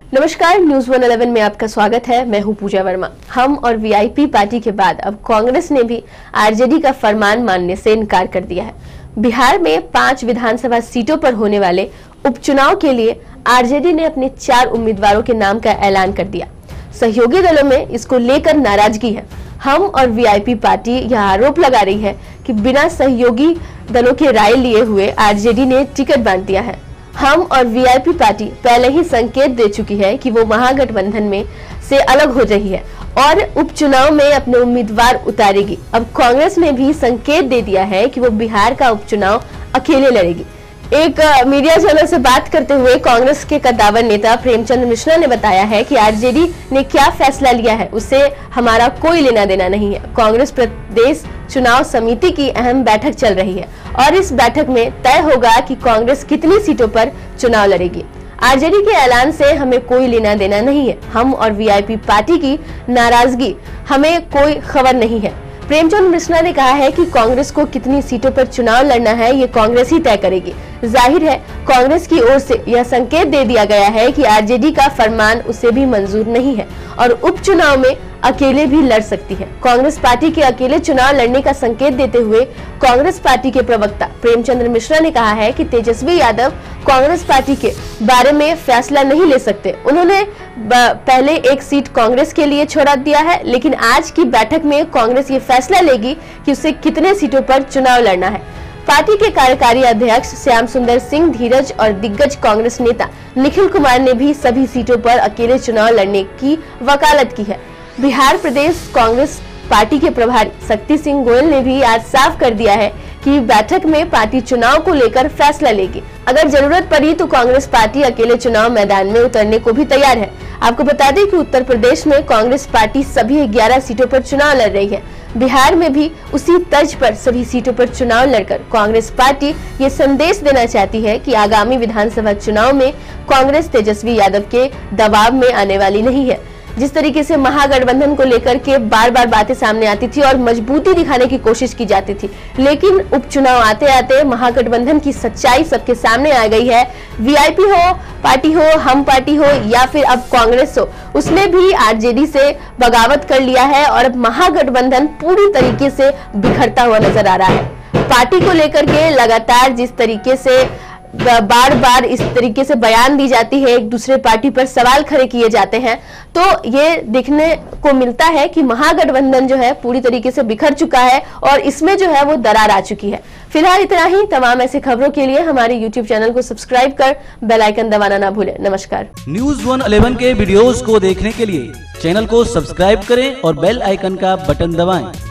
नमस्कार, न्यूज 111 में आपका स्वागत है। मैं हूं पूजा वर्मा। हम और वीआईपी पार्टी के बाद अब कांग्रेस ने भी आरजेडी का फरमान मानने से इनकार कर दिया है। बिहार में 5 विधानसभा सीटों पर होने वाले उपचुनाव के लिए आरजेडी ने अपने 4 उम्मीदवारों के नाम का ऐलान कर दिया। सहयोगी दलों में इसको लेकर नाराजगी है। हम और वीआईपी पार्टी यह आरोप लगा रही है कि बिना सहयोगी दलों की राय लिए हुए आरजेडी ने टिकट बांट दिया है। हम और वीआईपी पार्टी पहले ही संकेत दे चुकी है कि वो महागठबंधन में से अलग हो रही है और उपचुनाव में अपने उम्मीदवार उतारेगी। अब कांग्रेस ने भी संकेत दे दिया है कि वो बिहार का उपचुनाव अकेले लड़ेगी। एक मीडिया चैनल से बात करते हुए कांग्रेस के कद्दावर नेता प्रेमचंद मिश्रा ने बताया है कि आरजेडी ने क्या फैसला लिया है उससे हमारा कोई लेना देना नहीं है। कांग्रेस प्रदेश चुनाव समिति की अहम बैठक चल रही है और इस बैठक में तय होगा कि कांग्रेस कितनी सीटों पर चुनाव लड़ेगी। आरजेडी के ऐलान से हमें कोई लेना देना नहीं है। हम और वीआईपी पार्टी की नाराजगी हमें कोई खबर नहीं है। प्रेमचंद मिश्रा ने कहा है कि कांग्रेस को कितनी सीटों पर चुनाव लड़ना है ये कांग्रेस ही तय करेगी। जाहिर है कांग्रेस की ओर से यह संकेत दे दिया गया है कि आरजेडी का फरमान उसे भी मंजूर नहीं है और उपचुनाव में अकेले भी लड़ सकती है। कांग्रेस पार्टी के अकेले चुनाव लड़ने का संकेत देते हुए कांग्रेस पार्टी के प्रवक्ता प्रेमचंद मिश्रा ने कहा है कि तेजस्वी यादव कांग्रेस पार्टी के बारे में फैसला नहीं ले सकते। उन्होंने पहले एक सीट कांग्रेस के लिए छोड़ा दिया है, लेकिन आज की बैठक में कांग्रेस ये फैसला लेगी कि उसे कितने सीटों पर चुनाव लड़ना है। पार्टी के कार्यकारी अध्यक्ष श्याम सुंदर सिंह धीरज और दिग्गज कांग्रेस नेता निखिल कुमार ने भी सभी सीटों पर अकेले चुनाव लड़ने की वकालत की है। बिहार प्रदेश कांग्रेस पार्टी के प्रभारी शक्ति सिंह गोयल ने भी आज साफ कर दिया है कि बैठक में पार्टी चुनाव को लेकर फैसला लेगी। अगर जरूरत पड़ी तो कांग्रेस पार्टी अकेले चुनाव मैदान में उतरने को भी तैयार है। आपको बता दें कि उत्तर प्रदेश में कांग्रेस पार्टी सभी 11 सीटों पर चुनाव लड़ रही है। बिहार में भी उसी तर्ज पर सभी सीटों पर चुनाव लड़कर कांग्रेस पार्टी ये संदेश देना चाहती है कि आगामी विधानसभा चुनाव में कांग्रेस तेजस्वी यादव के दबाव में आने वाली नहीं है। जिस तरीके से महागठबंधन को लेकर के बार बार बातें सामने आती थी और मजबूती दिखाने की कोशिश की जाती थी, लेकिन उपचुनाव आते आते महागठबंधन की सच्चाई सबके सामने आ गई है। वीआईपी हो पार्टी हो, हम पार्टी हो या फिर अब कांग्रेस हो, उसने भी आरजेडी से बगावत कर लिया है और अब महागठबंधन पूरी तरीके से बिखरता हुआ नजर आ रहा है। पार्टी को लेकर के लगातार जिस तरीके से बार बार इस तरीके से बयान दी जाती है, एक दूसरे पार्टी पर सवाल खड़े किए जाते हैं, तो ये देखने को मिलता है कि महागठबंधन जो है पूरी तरीके से बिखर चुका है और इसमें जो है वो दरार आ चुकी है। फिलहाल इतना ही। तमाम ऐसे खबरों के लिए हमारे YouTube चैनल को सब्सक्राइब कर बेल आइकन दबाना ना भूलें। नमस्कार। न्यूज 111 के वीडियोस को देखने के लिए चैनल को सब्सक्राइब करें और बेल आइकन का बटन दबाएं।